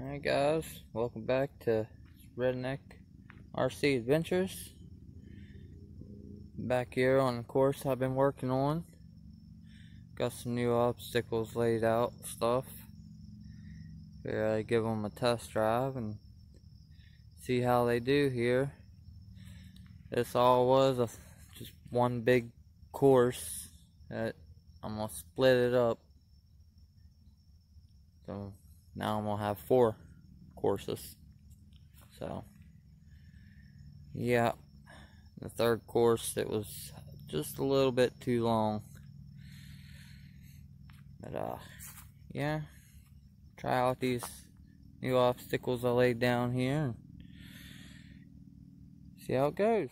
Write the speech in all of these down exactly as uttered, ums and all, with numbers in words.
Alright guys, welcome back to Redneck R C Adventures. Back here on the course I've been working on. Got some new obstacles laid out, stuff. Here I give them a test drive and see how they do here. This all was a, just one big course that I'm gonna split it up. So now I'm gonna have four courses. So yeah, the third course, it was just a little bit too long, but uh yeah, try out these new obstacles I laid down here and see how it goes.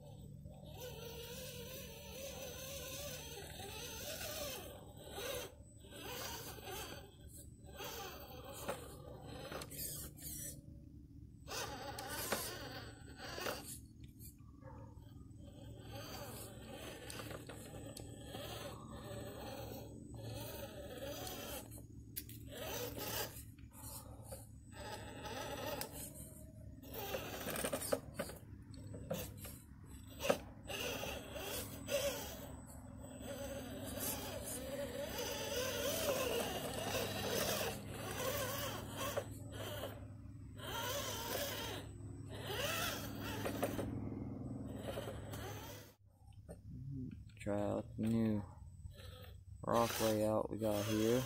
Try out the new rock layout we got here.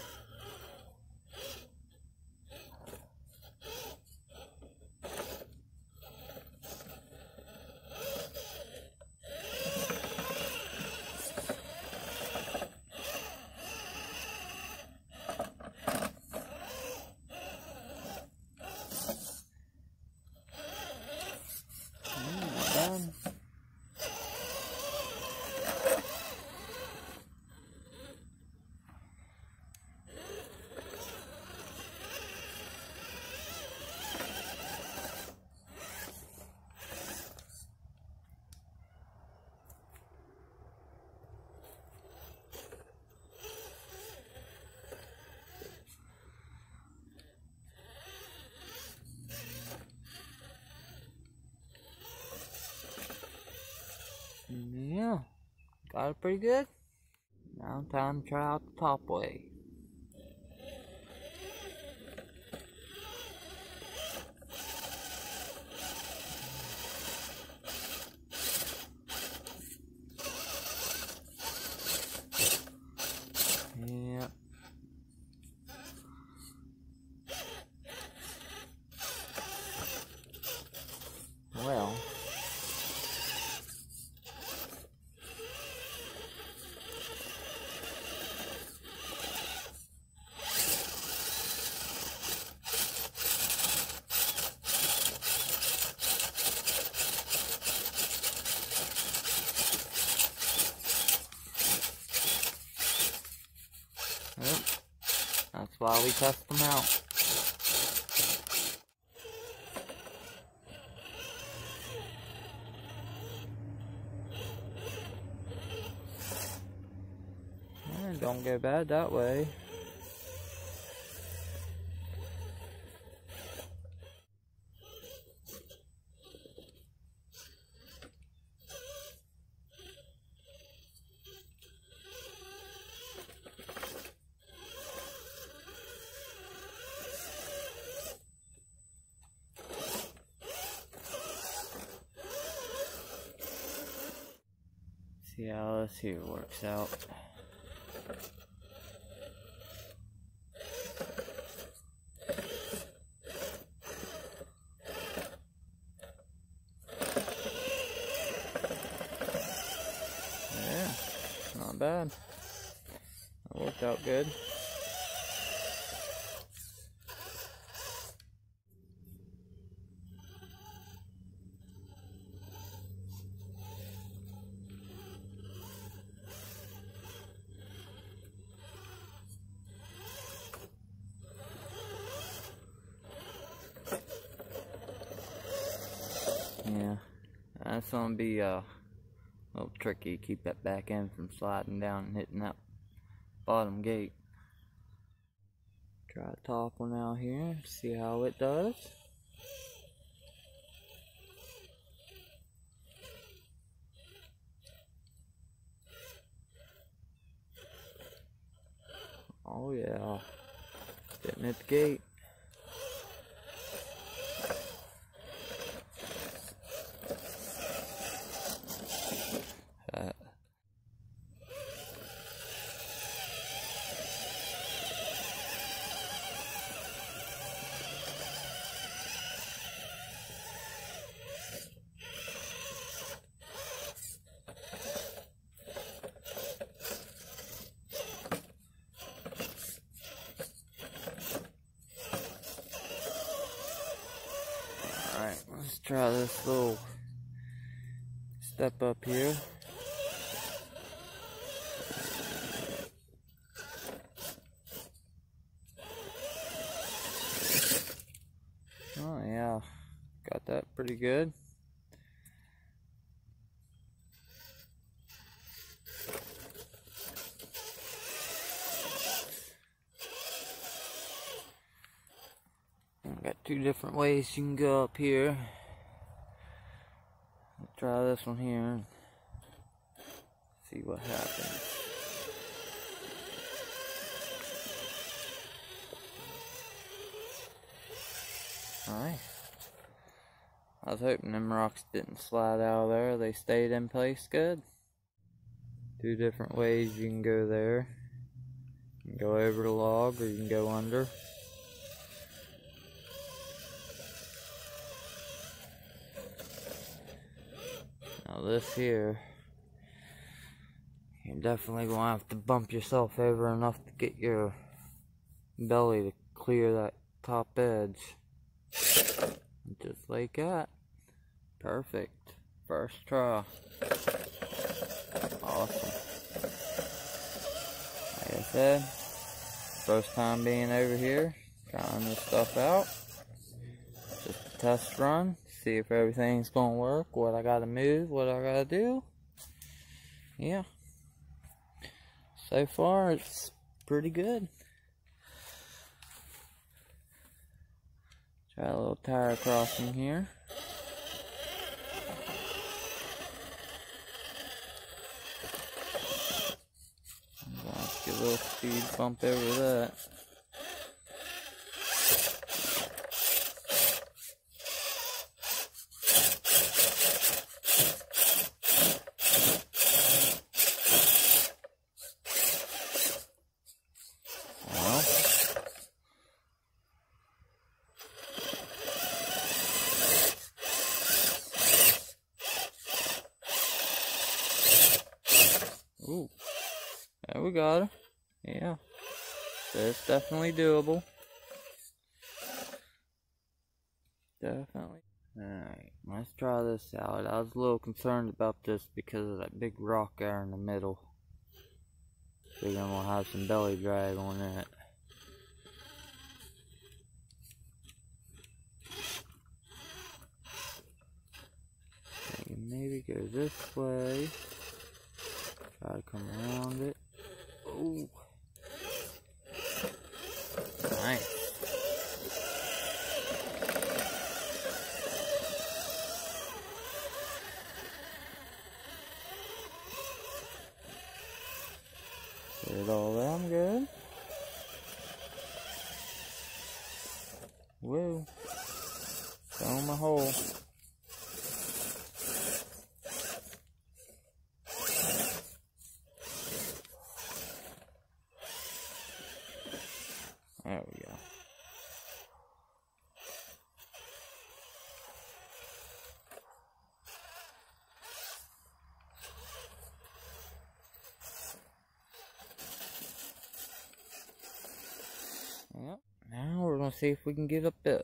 Mm, done. Yeah, got it pretty good. Now time to try out the top way. Yeah. Well. Yep. That's why we test them out. Well, don't go bad that way. See how this here works out. Yeah, not bad. That worked out good. Yeah, that's gonna be uh, a little tricky. Keep that back end from sliding down and hitting that bottom gate. Try the top one out here, see how it does. Oh yeah, getting at the gate. Uh, Alright, let's try this little step up here. Oh yeah, got that pretty good. Got two different ways you can go up here. Let's try this one here and see what happens. Alright. I was hoping them rocks didn't slide out of there. They stayed in place good. Two different ways you can go there. You can go over the log or you can go under. Now this here, you're definitely going to have to bump yourself over enough to get your belly to clear that top edge. Just like that. Perfect. First try. Awesome. Like I said, first time being over here, trying this stuff out. Just a test run. See if everything's gonna work, what I gotta move, what I gotta do. Yeah. So far, it's pretty good. Try a little tire crossing here. I'm gonna have to get a little speed bump over that. Ooh, there we got her. Yeah, so it's definitely doable. Definitely. Alright, let's try this out. I was a little concerned about this because of that big rock there in the middle. Figuring we'll have some belly drag on it. Maybe go this way. Try to come around it. Oh, nice. Get it all around good. Whoa. Found my hole. There we go. Yep. Now we're gonna see if we can get up this.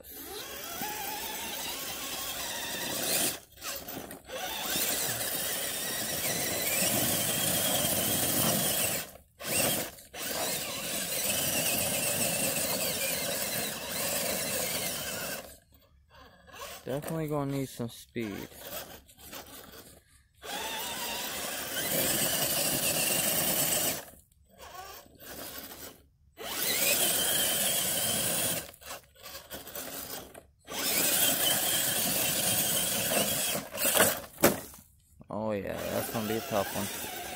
Definitely gonna need some speed. gonna be a tough one.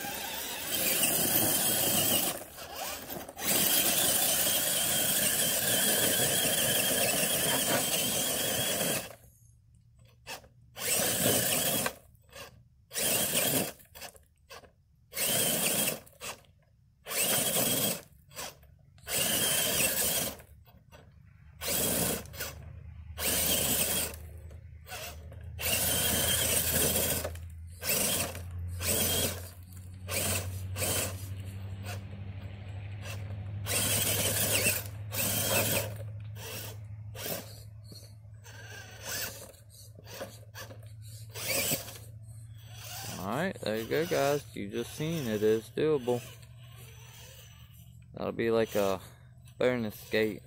Alright, there you go guys, you just seen it is doable. That'll be like a bonus gate.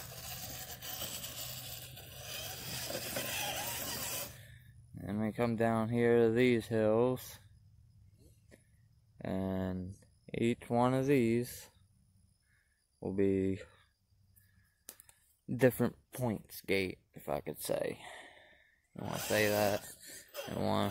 And we come down here to these hills, and each one of these will be different points gate, if I could say. You want to say that? And one.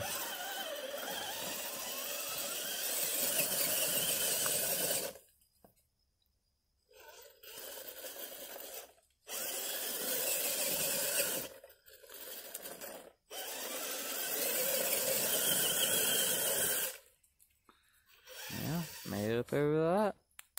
Made it up over that.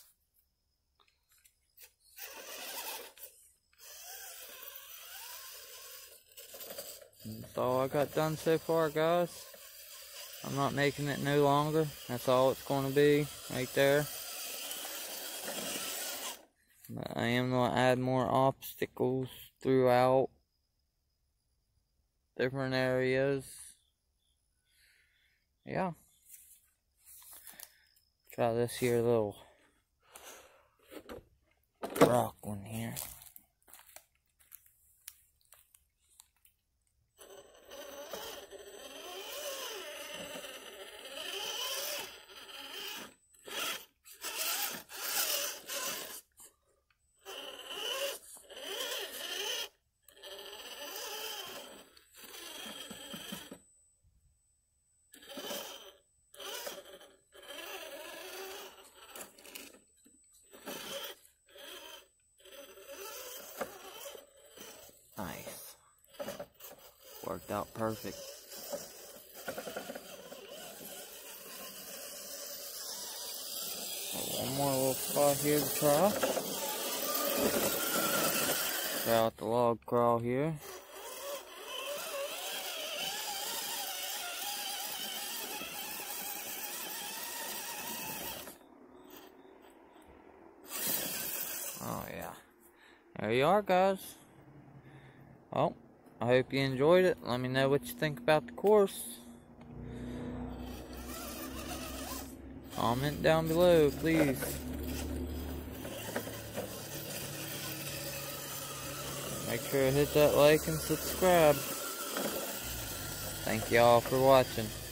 That's all I got done so far, guys. I'm not making it no longer. That's all it's going to be right there. But I am going to add more obstacles throughout different areas. Yeah. Try this here little rock one here. Nice. Worked out perfect. One more little spot here to try. Try out the log crawl here. Oh yeah. There you are, guys. Well, I hope you enjoyed it. Let me know what you think about the course. Comment down below, please. Make sure to hit that like and subscribe. Thank y'all for watching.